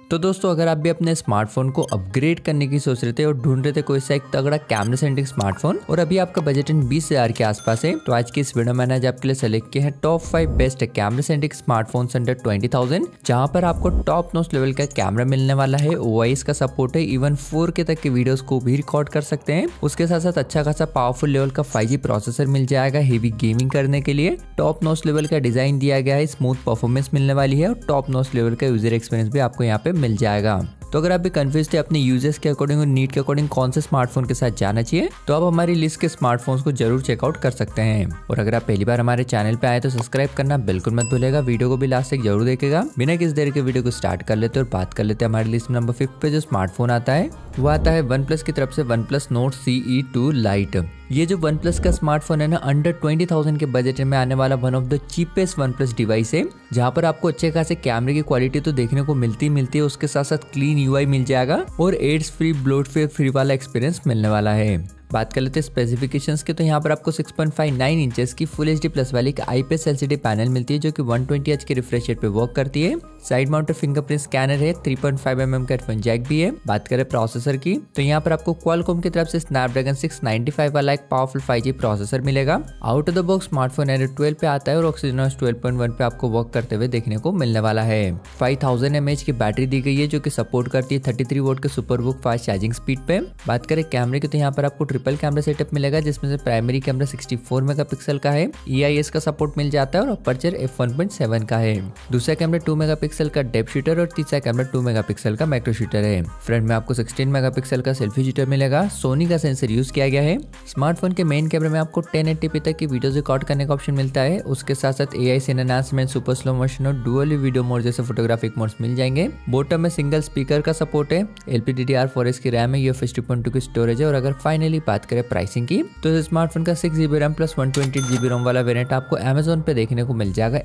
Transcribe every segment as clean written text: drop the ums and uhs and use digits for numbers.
तो दोस्तों अगर आप भी अपने स्मार्टफोन को अपग्रेड करने की सोच रहे थे और ढूंढ रहे थे कोई सा एक तगड़ा कैमरा सेंट्रिक स्मार्टफोन और अभी आपका बजट इन 20,000 के आसपास है, तो आज की इस वीडियो में मैंने आज आपके लिए सेलेक्ट किए हैं top 5 best camera centric smartphones under 20,000, जहां पर आपको टॉप नॉच लेवल का कैमरा मिलने वाला है। OIS का सपोर्ट है, इवन 4K तक के वीडियोस को भी रिकॉर्ड कर सकते हैं। उसके साथ साथ अच्छा खासा पावरफुल लेवल का 5G प्रोसेसर मिल जाएगा हेवी गेमिंग करने के लिए। टॉप नॉच लेवल का डिजाइन दिया गया है, स्मूथ परफॉर्मेंस मिलने वाली है और टॉप नॉच लेवल का यूजर एक्सपीरियंस भी आपको यहाँ पे मिल जाएगा। तो अगर आप भी कंफ्यूज थे अपने यूजर्स के अकॉर्डिंग और नीड के अकॉर्डिंग कौन से स्मार्टफोन के साथ जाना चाहिए, तो आप हमारी लिस्ट के स्मार्टफोन्स को जरूर चेकआउट कर सकते हैं। और अगर आप पहली बार हमारे चैनल पे आए तो सब्सक्राइब करना बिल्कुल मत भूलेगा। वीडियो को भी लास्ट तक जरूर देखेगा। बिना किसी देर के वीडियो को स्टार्ट कर लेते और बात कर लेते हैं हमारी लिस्ट नंबर 5 पे जो स्मार्टफोन आता है वो आता है OnePlus की तरफ से OnePlus Nord CE2 Lite। ये जो OnePlus का स्मार्टफोन है ना, अंडर 20,000 के बजट में आने वाला one of the cheapest OnePlus device है, जहाँ पर आपको अच्छे खासे कैमरे की क्वालिटी तो देखने को मिलती है, उसके साथ साथ क्लीन UI मिल जाएगा और एड्स फ्री ब्लोट फ्री वाला एक्सपीरियंस मिलने वाला है। बात कर लेते हैं स्पेसिफिकेशंस के, तो यहाँ पर आपको 6.59 इंचेस की फुल HD प्लस वाली एक IPS LCD पैनल मिलती है जो कि 120Hz के रिफ्रेश रेट पे वर्क करती है। साइड माउंटेड फिंगरप्रिंट स्कैनर है, 3.5mm का हेडफोन जैक भी है। बात करें प्रोसेसर की, तो यहाँ पर आपको क्वालकॉम की तरफ से स्नैपड्रैगन 695 वाला एक पावरफुल 5G प्रोसेसर मिलेगा। Out of the box smartphone Android 12 पे आता है और Exynos 12.1 पे आपको वर्क करते हुए देखने को मिलने वाला है। 5000 mAh की बैटरी दी गई है जो कि सपोर्ट करती है 33 वोल्ट के सुपरबुक फास्ट चार्जिंग स्पीड पे। बात करें कैमरे की, तो यहाँ पर आपको ट्रिपल कैमरा सेटअप मिलेगा जिसमें से प्राइमरी कैमरा 64 मेगापिक्सल का है, EIS का सपोर्ट मिल जाता है और अपर्चर f1.7 का है। दूसरा कैमरा 2 मेगापिक्सल का डेप्थ शूटर और तीसरा कैमरा 2 मेगापिक्सल का मैक्रो शूटर है। फ्रंट में आपको 16 मेगापिक्सल का सेल्फी शूटर मिलेगा। सोनी का सेंसर यूज किया गया है। स्मार्टफोन के मेन कैमरे में आपको 1080p तक की वीडियोस रिकॉर्ड करने का ऑप्शन मिलता है। उसके साथ साथ AI scene enhancement, super slow motion और डुअल वीडियो मोड जैसे फोटोग्राफिक मोड्स मिल जाएंगे। बॉटम में सिंगल स्पीकर का सपोर्ट है, LPDDR4S की रैम है, UFS 2.2 की स्टोरेज है। और अगर फाइनली बात करें प्राइसिंग की, तो इस स्मार्टफोन का 6GB रैम प्लस 128GB रोम वाला वेरिएंट आपको Amazon पे देखने को मिल जाएगा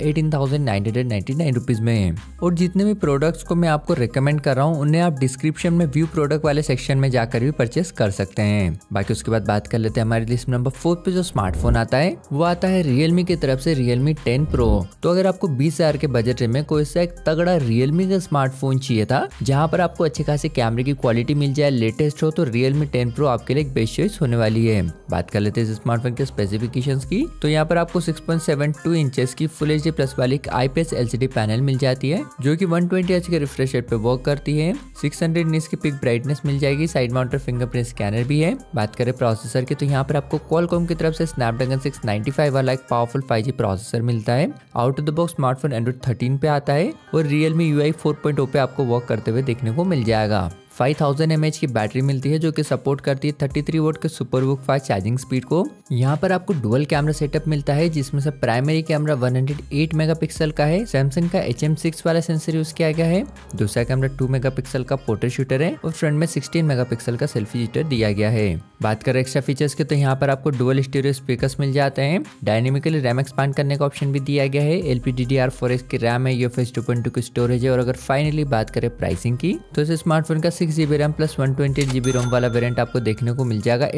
18,999 रुपीज में। और जितने भी प्रोडक्ट्स को मैं आपको रिकमेंड कर रहा हूँ उन्हें आप डिस्क्रिप्शन में व्यू प्रोडक्ट वाले सेक्शन में जाकर भी परचेस कर सकते हैं। बाकी उसके बाद बात कर लेते हैं हमारी लिस्ट नंबर 4 पे जो स्मार्टफोन आता है वो आता है Realme की तरफ से Realme 10 Pro। तो अगर आपको 20,000 के बजट में कोई सा एक तगड़ा Realme का स्मार्टफोन चाहिए था जहाँ पर आपको अच्छे खासे कैमरे की क्वालिटी मिल जाए, लेटेस्ट हो, तो Realme 10 Pro आपके लिए एक बेस्ट चॉइस होने वाली है। बात कर लेते हैं इस स्मार्टफोन के स्पेसिफिकेशंस की, तो यहाँ पर आपको 6.72 इंचेस की फुल HD प्लस वाली एक IPS LCD पैनल मिल जाती है जो कि 120Hz के रिफ्रेश रेट पे वर्क करती है। 600 निट्स की पिक ब्राइटनेस मिल जाएगी। साइड माउंटेड फिंगरप्रिंट स्कैनर भी है। बात करें प्रोसेसर की, तो यहाँ पर आपको क्वालकॉम की तरफ से स्नैपड्रैगन 695 वाला एक पावरफुल 5G प्रोसेसर मिलता है। Out of the box smartphone Android 13 पे आता है और Realme UI 4.0 पे आपको वर्क करते हुए देखने को मिल जाएगा। 5000 mAh की बैटरी मिलती है जो कि सपोर्ट करती है 33 वोल्ट के सुपरबुक फास्ट चार्जिंग स्पीड को। यहाँ पर आपको डुअल कैमरा सेटअप मिलता है जिसमें से प्राइमरी कैमरा 108 मेगापिक्सल का है, सैमसंग का HM6 वाला सेंसर यूज किया गया है। दूसरा कैमरा 2 मेगापिक्सल का पोर्ट्रेट शूटर है और फ्रंट में 16 मेगापिक्सल का सेल्फी शूटर दिया गया है। बात करें एक्स्ट्रा फीचर्स के, तो यहाँ पर आपको डुअल स्टीरियो स्पीकर्स मिल जाते हैं। डायनेमिकली रैम एक्सपांड करने का ऑप्शन भी दिया गया है। LPDDR4S की रैम है, UFS 2.2 की स्टोरेज है। और अगर फाइनली बात करें प्राइसिंग की, तो इस स्मार्टफोन का 6GB रैम प्लस 128GB रोम वाला वेरिएंट आपको देखने को मिल जाएगा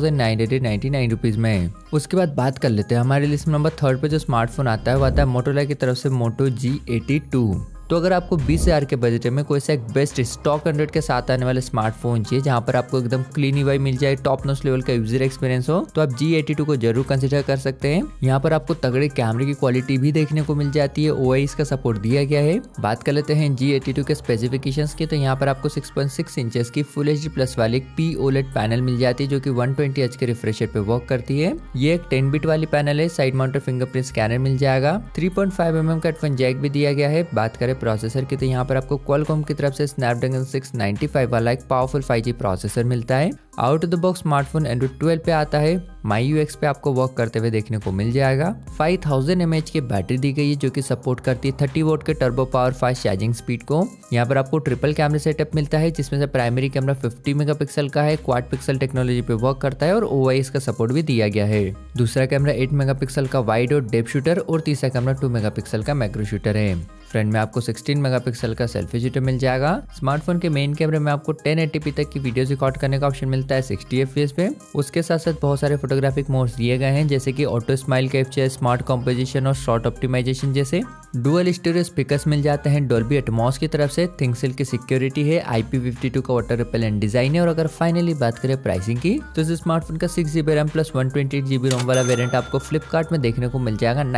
18,999 रुपीज में। उसके बाद बात कर लेते हैं हमारी लिस्ट नंबर 3 पे जो स्मार्टफोन आता है वो आता है मोटोरोला की तरफ से Moto G82। तो अगर आपको 20,000 के बजट में कोई सा एक बेस्ट स्टॉक 100 के साथ आने वाले स्मार्टफोन चाहिए जहां पर आपको एकदम क्लीन UI मिल जाए, टॉप नॉच लेवल का यूजर एक्सपीरियंस हो, तो आप G82 को जरूर कंसिडर कर सकते हैं। यहाँ पर आपको तगड़े कैमरे की क्वालिटी भी देखने को मिल जाती है, OIS का सपोर्ट दिया गया है। बात कर लेते हैं G82 के स्पेसिफिकेशंस की, तो यहाँ पर आपको 6.6 इंचेस की फुल HD प्लस वाली POLED पैनल मिल जाती है जो कि 120Hz के रिफ्रेश रेट पे वर्क करती है। ये एक 10 बिट वाली पैनल है। साइड माउंटेड फिंगरप्रिंट स्कैनर मिल जाएगा। 3.5mm का हेडफोन जैक भी दिया गया है। बात करें प्रोसेसर की, तो यहाँ पर आपको क्वालकॉम की तरफ से स्नैपड्रैगन 695 वाला एक पावरफुल 5G प्रोसेसर मिलता है। Out of the box smartphone Android 12 पे आता है। MyUX पे आपको वर्क करते हुए देखने को मिल जाएगा। 5000 mAh की बैटरी दी गई है जो कि सपोर्ट करती है 30 वोल्ट के turbo power fast charging speed को। यहाँ पर आपको ट्रिपल कैमरा सेटअप मिलता है जिसमें से प्राइमरी कैमरा 50 मेगापिक्सल का है, क्वाड पिक्सल टेक्नोलॉजी पे वर्क करता है और OIS का सपोर्ट भी दिया गया है। दूसरा कैमरा 8 मेगापिक्सल का वाइड और डेप्थ शूटर और तीसरा कैमरा 2 मेगापिक्सल का मैक्रो शूटर है। फ्रंट में आपको 16 मेगापिक्सल का सेल्फी शूटर मिल जाएगा। स्मार्टफोन के मेन कैमरे में आपको 1080p तक की वीडियो रिकॉर्ड करने का ऑप्शन मिलता है 60 fps पे। उसके साथ साथ बहुत सारे फोटोग्राफिक मोड्स दिए गए हैं, जैसे कि auto smile capture, smart composition और शॉर्ट ऑप्टिमाइजेशन जैसे। डुअल स्टीरियो स्पीकर्स मिल जाते हैं डोल्बी एटमॉस की तरफ से। थिंकसेल की सिक्योरिटी है, IP52 का वाटर रिपेलेंट डिजाइन है। और अगर फाइनली बात करें प्राइसिंग की, तो इस स्मार्टफोन का 6GB रैम प्लस 128GB रोम वाला वेरिएंट आपको फ्लिपकार्ट में देखने को मिल जाएगा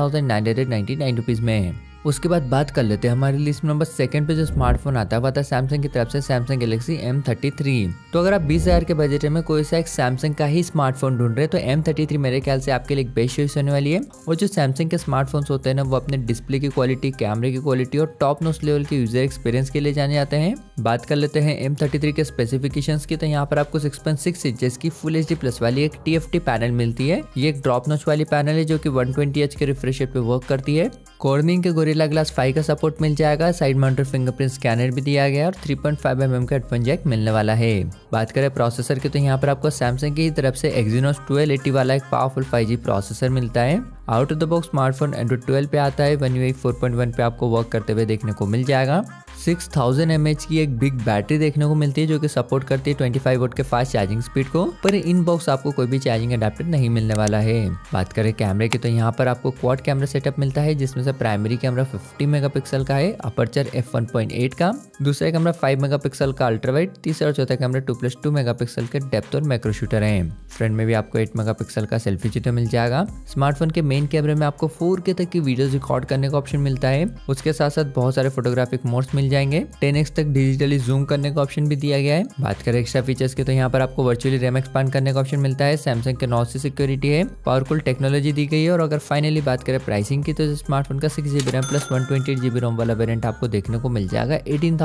19,999 रुपीज में। उसके बाद बात कर लेते हैं हमारी लिस्ट नंबर 2 पे जो स्मार्टफोन आता है सैमसंग की तरफ से सैमसंग गैलेक्सी M33। तो अगर आप 20,000 के बजट में कोई सा एक सैमसंग का ही स्मार्टफोन ढूंढ रहे हैं तो M33 मेरे ख्याल से आपके लिए एक बेस्ट चॉइस होने वाली है। और जो सैमसंग के स्मार्टफोन्स होते हैं ना, वो अपने डिस्प्ले की क्वालिटी, कैमरे की क्वालिटी और टॉप नॉच लेवल के यूजर एक्सपीरियंस के लिए जाने जाते हैं। बात कर लेते हैं M33 के स्पेसिफिकेशंस की, तो यहाँ पर आपको 6.6 इंचेस की फुल HD प्लस वाली एक TFT पैनल मिलती है। ये एक ड्रॉप नॉच वाली पैनल है जो कि 120Hz के रिफ्रेश रेट पे वर्क करती है। कॉर्निंग के गोरिल्ला ग्लास 5 का सपोर्ट मिल जाएगा। साइड माउंटेड फिंगरप्रिंट स्कैनर भी दिया गया और 3.5mm का हेडफोन जैक मिलने वाला है। बात करें प्रोसेसर की, तो यहाँ पर आपको सैमसंग की तरफ से Exynos 1280 वाला एक पावरफुल 5G प्रोसेसर मिलता है। Out of the box smartphone Android 12 पे आता है। One UI 4.1 पे आपको वर्क करते हुए देखने को मिल जाएगा। 6000 mAh की एक बिग बैटरी देखने को मिलती है जो कि सपोर्ट करती है 25 वोल्ट के फास्ट चार्जिंग स्पीड को। पर इन बॉक्स आपको कोई भी चार्जिंग अडेप्टर नहीं मिलने वाला है। बात करें कैमरे की, तो यहाँ पर आपको क्वाड कैमरा सेटअप मिलता है, जिसमें से प्राइमरी कैमरा 50 मेगापिक्सल का है, अपर्चर f1.8 का। दूसरा कैमरा 5 मेगापिक्सल का अल्ट्रावाइड। तीसरा और चौथा कैमरा 2+2 मेगापिक्सल के डेप्थ और मैक्रो शूटर है। फ्रंट में भी आपको 8 मेगापिक्सल का सेल्फी शूटर मिल जाएगा। स्मार्टफोन के मेन कैमरे में आपको 4K तक की वीडियो रिकॉर्ड करने का ऑप्शन मिलता है। उसके साथ साथ बहुत सारे फोटोग्राफिक मोड्स मिल जाएंगे। 10x तक डिजिटली जूम करने का ऑप्शन भी दिया गया है। बात करें एक्स्ट्रा फीचर्स की, तो यहाँ पर आपको वर्चुअली रैम एक्सपांड करने का ऑप्शन मिलता है। सैमसंग के नॉच सिक्योरिटी है, पावरफुल टेक्नोलॉजी दी गई है। और अगर फाइनली बात करें प्राइसिंग की, तो स्मार्टफोन का 6GB रैम प्लस 128GB रोम वाला वेरिएंट आपको देखने को मिल जाएगा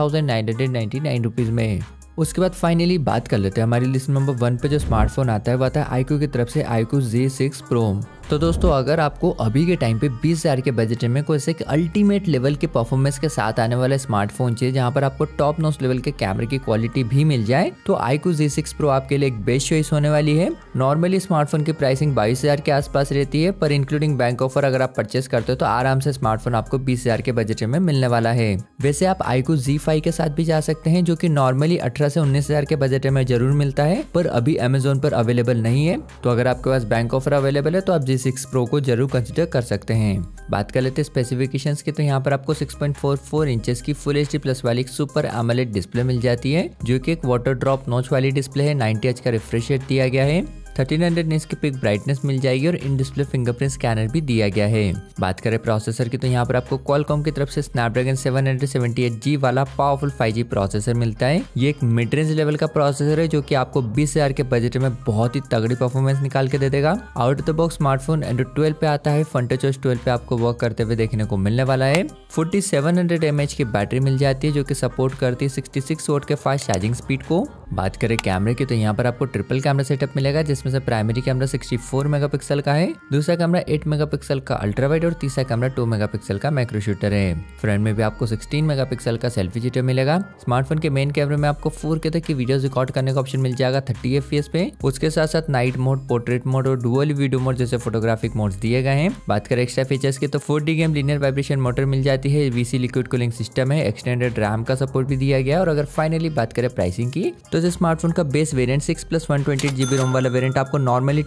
18,999 रुपीज में। उसके बाद फाइनली बात कर लेते हैं हमारी लिस्ट नंबर 1 पे जो स्मार्टफोन आता है वो आता है iQOO की तरफ से iQOO Z6 Pro। तो दोस्तों, अगर आपको अभी के टाइम पे 20,000 के बजट में कोई से अल्टीमेट लेवल के परफॉर्मेंस के साथ आने वाला स्मार्टफोन चाहिए जहां पर आपको टॉप नॉच लेवल के कैमरे की क्वालिटी भी मिल जाए, तो iQOO Z6 Pro आपके लिए एक बेस्ट चॉइस होने वाली है। नॉर्मली स्मार्टफोन की प्राइसिंग 22,000 के आसपास रहती है, पर इंक्लूडिंग बैंक ऑफर अगर आप परचेस करते हो तो आराम से स्मार्टफोन आपको 20,000 के बजट में मिलने वाला है। वैसे आप iQOO Z5 के साथ भी जा सकते हैं, जो कि नॉर्मली 18 से 19,000 के बजट में जरूर मिलता है, पर अभी अमेजोन पर अवेलेबल नहीं है। तो अगर आपके पास बैंक ऑफर अवेलेबल है तो आप Z6 Pro को जरूर कंसीडर कर सकते हैं। बात कर लेते हैं स्पेसिफिकेशंस की, तो यहाँ पर आपको 6.44 इंचेस की फुल HD प्लस वाली सुपर AMOLED डिस्प्ले मिल जाती है, जो कि एक वाटर ड्रॉप नॉच वाली डिस्प्ले है। 90Hz का रिफ्रेश रेट दिया गया है। 1300 निट्स की पिक ब्राइटनेस मिल जाएगी और इन डिस्प्ले फिंगरप्रिंट स्कैनर भी दिया गया है। बात करें प्रोसेसर की, तो यहाँ पर आपको Qualcomm की तरफ से Snapdragon 778G वाला पावरफुल 5G प्रोसेसर मिलता है। ये एक मिड रेंज लेवल का प्रोसेसर है जो कि आपको 20,000 के बजट में बहुत ही तगड़ी परफॉर्मेंस निकाल के दे देगा। Out of the box smartphone Android 12 पे आता है। FunTouch 12 पे आपको वर्क करते हुए देखने को मिलने वाला है। 4700 mAh की बैटरी मिल जाती है जो कि सपोर्ट करती है 66 वोट के फास्ट चार्जिंग स्पीड को। बात करें कैमरे की, तो यहाँ पर आपको ट्रिपल कैमरा सेटअप मिलेगा, जिसमें से प्राइमरी कैमरा 64 मेगापिक्सल का है, दूसरा कैमरा 8 मेगापिक्सल का अल्ट्रावाइड और तीसरा कैमरा 2 मेगापिक्सल का मैक्रो शूटर है। फ्रंट में भी आपको 16 मेगापिक्सल का सेल्फी शूटर मिलेगा। स्मार्टफोन के मेन कैमरे में आपको 4K तक की वीडियो रिकॉर्ड करने का ऑप्शन मिल जाएगा 30 FPS पे। उसके साथ साथ नाइट मोड, पोर्ट्रेट मोड और डुअल वीडियो मोड जैसे फोटोग्राफिक मोड्स दिए गए हैं। बात करें एक्स्ट्रा फीचर्स की, तो 4D game linear vibration motor मिल जाती है। VC लिक्विड कूलिंग सिस्टम है, एक्सटेंडेड रैम का सपोर्ट भी दिया गया। और अगर फाइनली बात करें प्राइसिंग की, तो इस स्मार्टफोन का बेस वेरिएंट 6+128GB रोम वाला वेरिएंट आपको नॉर्मली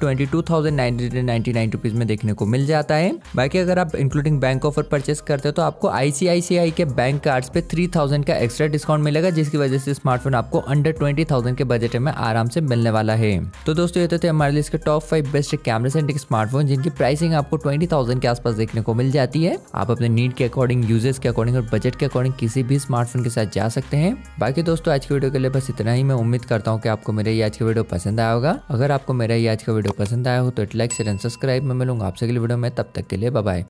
22,999 रुपीज में देखने को मिल जाता है। बाकी अगर आप इंक्लूडिंग बैंक ऑफर परचेस करते हो तो आपको ICICI के बैंक कार्ड्स पे 3,000 का एक्स्ट्रा डिस्काउंट मिलेगा, जिसकी वजह से स्मार्टफोन आपको अंडर 20,000 के बजट में आराम से मिलने वाला है। तो दोस्तों, ये थे हमारे लिस्ट के top 5 best camera centric smartphone जिनकी प्राइसिंग आपको 20,000 के आसपास देखने को मिल जाती है। आप अपने नीड के अकॉर्डिंग, यूजेस के अकॉर्डिंग और बजट के अकॉर्डिंग किसी भी स्मार्टफोन के साथ जा सकते हैं। बाकी दोस्तों, आज की वीडियो के लिए बस इतना ही। मैं उम्मीद करता हूँ कि आपको मेरा ये आज का वीडियो पसंद आया होगा। अगर आपको मेरा ये आज का वीडियो पसंद आया हो तो लाइक, शेयर एंड सब्सक्राइब। मैं मिलूंगा आपसे अगली वीडियो में, तब तक के लिए बाय बाय।